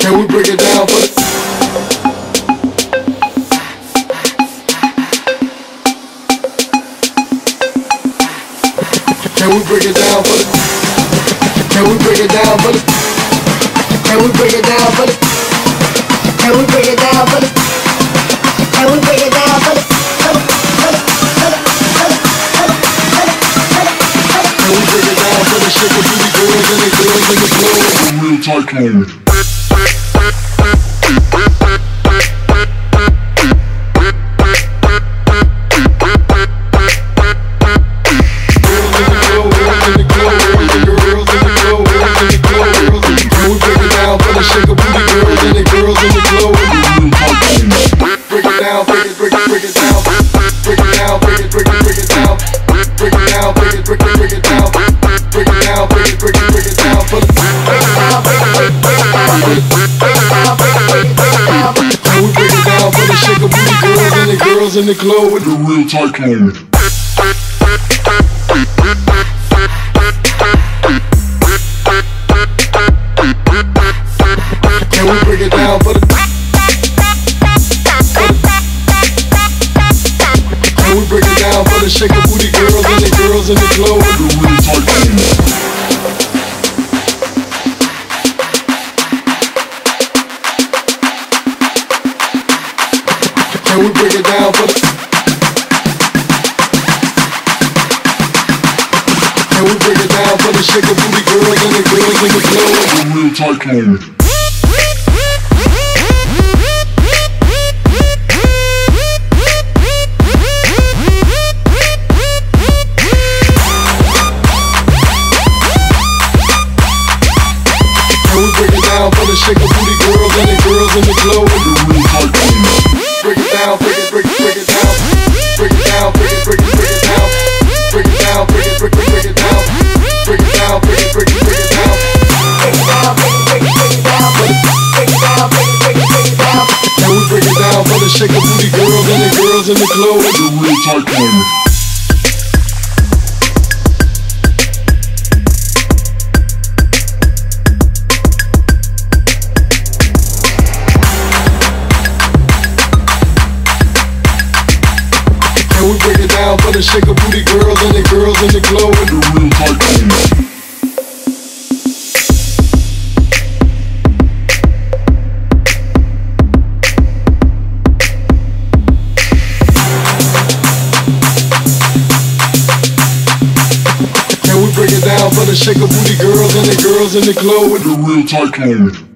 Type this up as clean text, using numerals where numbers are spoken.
Can we break it down for the? Can we break it down for the? Can we break it down for the? Can we break it down for the? Can we break it down for the? Can we break it down for the? Can we break it down for the sugar booty girls and the girls in the club? Real tight clothes. Girls in the club with the real tight clothes. Can we break it down for the? Can we break it down for the shaker booty girls and the girls in the club with the real tight clothes? Can we break it down for the? Can we break it down for the shaker booty girls and the girls in the club with the real tight clothes? Can we break it down for the shaker booty girls and the girls in the club with the real tight clothes? Break it down, break it down, break it down, break it down, break it down, break it down, break it down, break it down, break it down, break it down, break it down, break it down, break it down. Can we break it down for the shaker booty girls and the girls in the club with the real tight clothes? Can we break it down for the shaker booty girls and the girls in the club with the real tight clothes? Can we break it down for the shaker booty girls and the girls in the club with the real tight clothes?